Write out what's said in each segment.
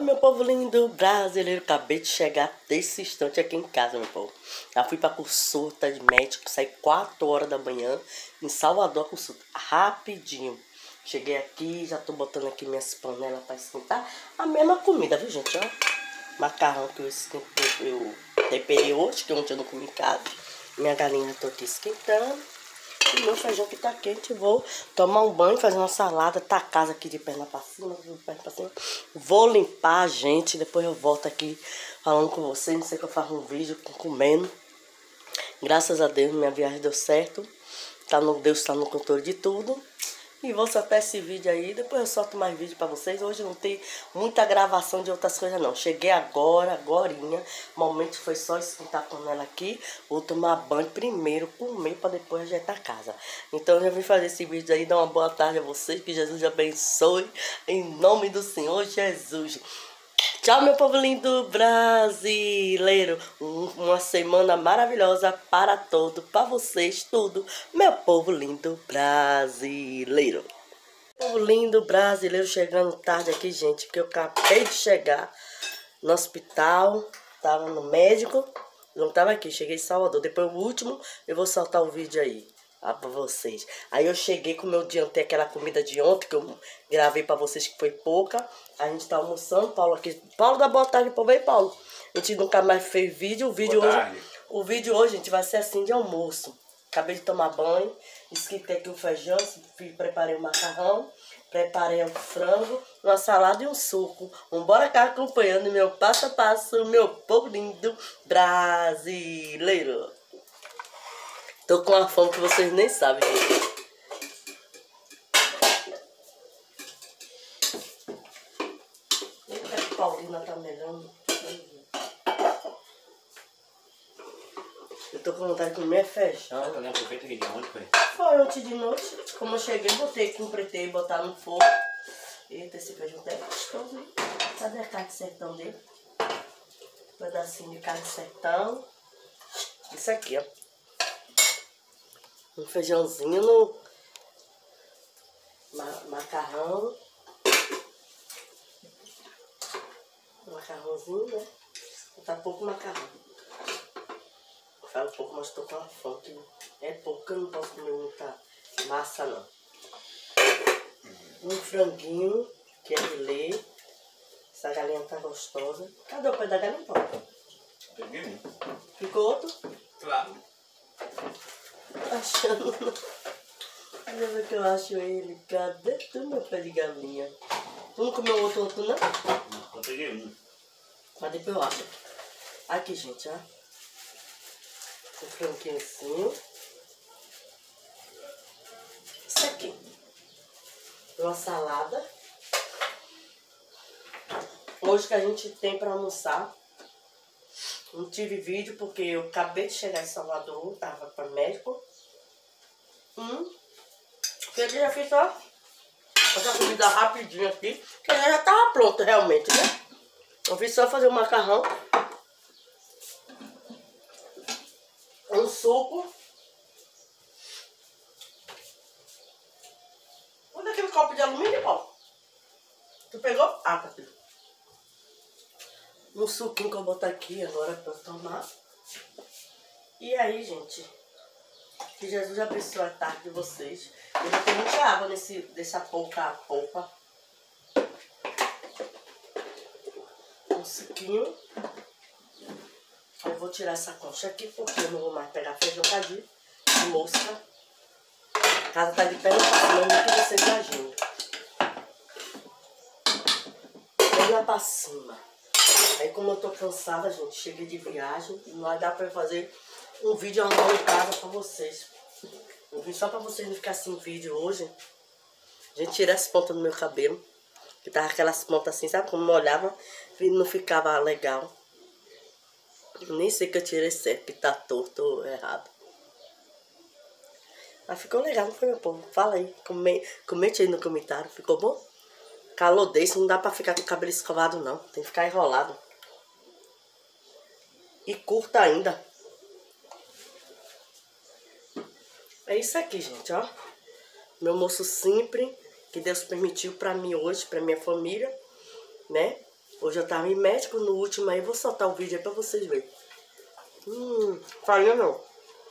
meu povo lindo brasileiro, acabei de chegar desse instante aqui em casa, meu povo. Já fui pra consulta de médico, saí 4 horas da manhã em Salvador, consulta, rapidinho. Cheguei aqui, já tô botando aqui minhas panelas pra esquentar. A mesma comida, viu gente, ó. Macarrão que eu temperei hoje, que ontem eu não comi em casa. Minha galinha eu tô aqui esquentando. E meu feijão que tá quente, vou tomar um banho, fazer uma salada, tá a casa aqui de perna pra cima, Vou limpar, gente, depois eu volto aqui falando com vocês, não sei que eu faço um vídeo comendo. Graças a Deus, minha viagem deu certo. Deus tá no controle de tudo. E vou soltar esse vídeo aí, depois eu solto mais vídeo pra vocês. Hoje não tem muita gravação de outras coisas não. Cheguei agorinha. O momento foi só esquentar a panela aqui. Vou tomar banho primeiro, comer pra depois ajeitar a casa. Então eu já vim fazer esse vídeo aí, dar uma boa tarde a vocês. Que Jesus abençoe, em nome do Senhor Jesus. Tchau, meu povo lindo brasileiro. Uma semana maravilhosa para todos, para vocês, tudo. Meu povo lindo brasileiro. Povo lindo brasileiro, chegando tarde aqui, gente, porque eu acabei de chegar no hospital. Tava no médico, não tava aqui, cheguei em Salvador. Depois o último, eu vou soltar o vídeo aí. Pra vocês. Aí eu cheguei com o meu adiantei aquela comida de ontem que eu gravei pra vocês que foi pouca. A gente tá almoçando, Paulo aqui. Paulo, dá boa tarde, povo aí, Paulo. A gente nunca mais fez vídeo. O vídeo hoje, gente, vai ser assim de almoço. Acabei de tomar banho, esquentei aqui o feijão, preparei o macarrão, preparei o frango, uma salada e um suco. Vambora cá acompanhando meu passo a passo, meu povo lindo brasileiro. Tô com uma fome que vocês nem sabem, gente. Eita, que Paulina tá melhorando. Eu tô com vontade de comer feijão. Eu lembro feito aqui de onde foi? Foi ontem de noite. Como eu cheguei, botei, completei, botar no fogo. Eita, esse feijão tá gostoso, hein? Cadê a carne de sertão dele? Um pedacinho de carne de sertão. Isso aqui, ó. Um feijãozinho no macarrão. Macarrãozinho, né? Tá pouco macarrão. Fala um pouco, mas tô com uma fome. É pouco, eu não posso comer muita massa, não. Um franguinho, que é de lei. Essa galinha tá gostosa. Cadê o pé da galinha, Paulo? Peguei um. Ficou outro? Claro. Achando. Deixa eu ver que eu acho ele. Cadê tu, meu pé de galinha? Tu não comeu outro não? Não, eu peguei um. Mas depois eu acho. Aqui, gente, ó. Um franguinho assim. Isso aqui. Uma salada. Hoje que a gente tem pra almoçar. Não tive vídeo porque eu acabei de chegar em Salvador. Tava pra médico. Eu já fiz só essa comida rapidinho aqui. Que já tava pronto realmente, né? Eu fiz só fazer o macarrão. Um suco. Onde é aquele copo de alumínio, Paulo? Tu pegou? Ah, tá aqui. Um suquinho que eu vou botar aqui agora pra tomar. E aí, gente, que Jesus abençoe a tarde de vocês. Eu já tenho muita água dessa polpa. Um suquinho. Eu vou tirar essa concha aqui porque eu não vou mais pegar feijão cadinho de mosca. A casa tá de perna pra cima, não que vocês imaginam. Perna pra cima. Aí como eu tô cansada, gente, cheguei de viagem, não vai dar pra fazer um vídeo arrumando em casa pra vocês. Eu vim só pra vocês não ficarem sem vídeo hoje. A gente tira as pontas do meu cabelo. Que tava aquelas pontas assim, sabe? Como molhava, não ficava legal. Eu nem sei que eu tirei certo, que tá torto ou errado. Mas ficou legal, não foi, meu povo? Fala aí, comente aí no comentário, ficou bom? Calor desse, não dá pra ficar com o cabelo escovado não, tem que ficar enrolado. E curta ainda. É isso aqui, gente, ó. Meu almoço simples, que Deus permitiu pra mim hoje, pra minha família, né? Hoje eu tava em médico no último aí, vou soltar o vídeo aí pra vocês verem. Farinha não.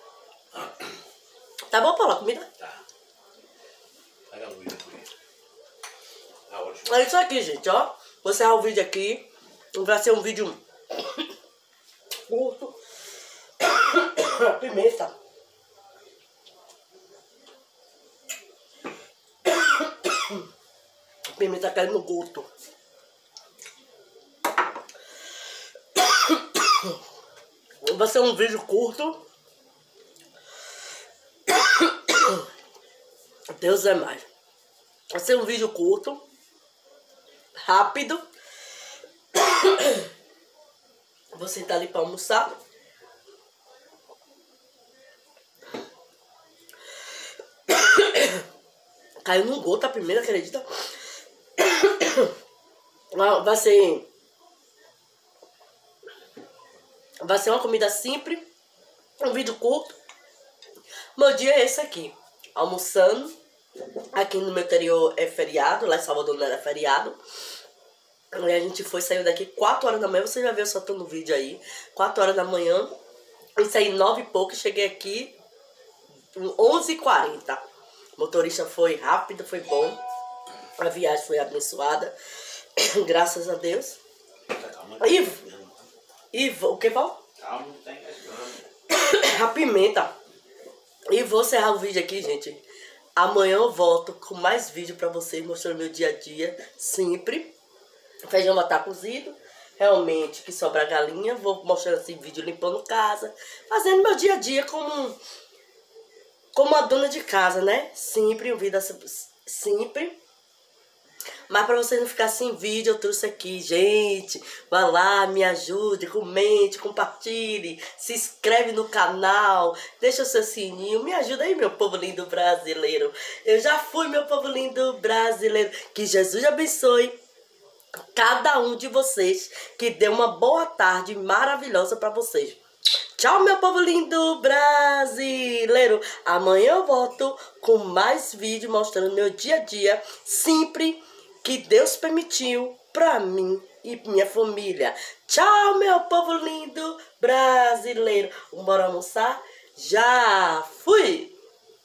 Tá bom, Paulo, a comida? Tá. Pega a luz depois. Tá ótimo. É isso aqui, gente, ó. Vou encerrar o vídeo aqui. Vai ser um vídeo curto. Pimenta. Pimenta caindo no gosto. Vai ser um vídeo curto. Deus é mais. Vai ser um vídeo curto. Rápido. Vou sentar ali pra almoçar. Caiu no gosto a primeira, acredita? Vai ser uma comida simples. Um vídeo curto. Meu dia é esse aqui. Almoçando. Aqui no meu interior é feriado. Lá em Salvador não era feriado. E a gente saiu daqui 4 horas da manhã. Você já viu soltando o vídeo aí. 4 horas da manhã. Eu saí 9 e pouco. Cheguei aqui 11h40. O motorista foi rápido, foi bom. A viagem foi abençoada. Graças a Deus. E o que, Paulo? Calma, não tem gasgando. A pimenta. E vou encerrar o vídeo aqui, gente. Amanhã eu volto com mais vídeo pra vocês, mostrando meu dia a dia, sempre. O feijão vai estar cozido. Realmente, que sobra galinha. Vou mostrando esse vídeo limpando casa. Fazendo meu dia a dia como a dona de casa, né? Sempre, vida simples. Mas pra vocês não ficarem sem vídeo, eu trouxe aqui, gente. Vai lá, me ajude, comente, compartilhe, se inscreve no canal, deixa o seu sininho, me ajuda aí, meu povo lindo brasileiro. Eu já fui, meu povo lindo brasileiro. Que Jesus abençoe cada um de vocês, que dê uma boa tarde maravilhosa pra vocês. Tchau, meu povo lindo brasileiro. Amanhã eu volto com mais vídeo mostrando meu dia a dia simples que Deus permitiu pra mim e minha família. Tchau, meu povo lindo brasileiro. Bora almoçar? Já fui!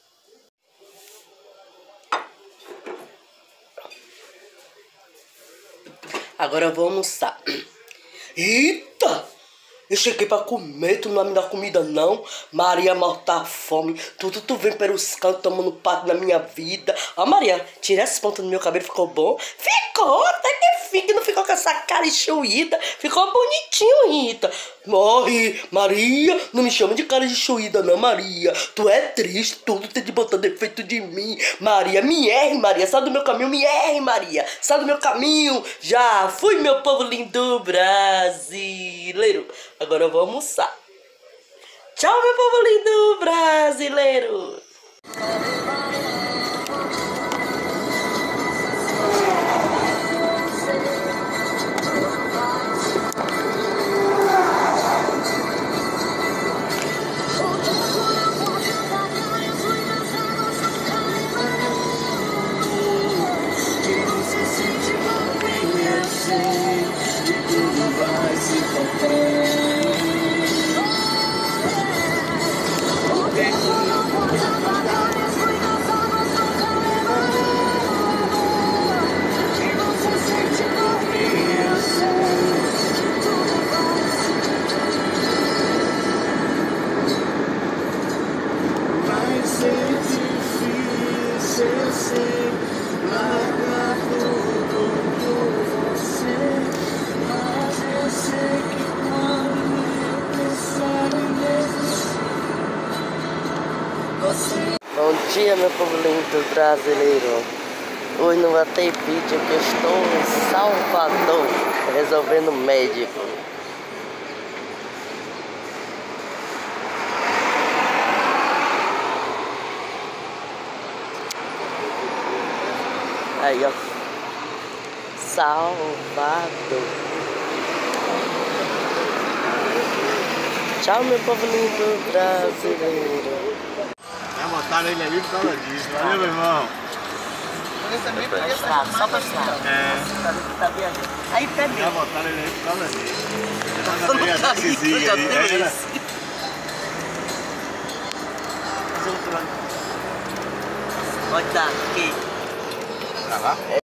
Agora eu vou almoçar. Eita! Eu cheguei pra comer, tu não vai me dar comida não. Maria morta fome. Tu vem pelos cantos tomando parte da minha vida. Ó, Maria, tira esse ponto do meu cabelo, ficou bom? Ficou, até que fica, não ficou com essa cara enxuída. Ficou bonitinho, Rita. Morre, Maria, não me chama de cara enxuída não, Maria. Tu é triste, tudo tem de botar defeito de mim. Maria, me erre, Maria, sai do meu caminho, me erre, Maria. Sai do meu caminho. Já fui, meu povo lindo brasileiro. Agora eu vou almoçar. Tchau, meu povo lindo brasileiro. Bom dia, meu povo lindo brasileiro. Hoje não vai ter vídeo que eu estou em Salvador resolvendo médico. Aí, ó. Salvador. Tchau, meu povo lindo brasileiro. Botaram ele ali por causa disso. Valeu, meu irmão. Pra estrada, só pra estrada. Tá viajando. Aí pede. Já botaram ele aí por causa disso. Eu nunca vi, eu já vi isso. Fazer um plano. Pode dar, ok. Pra lá?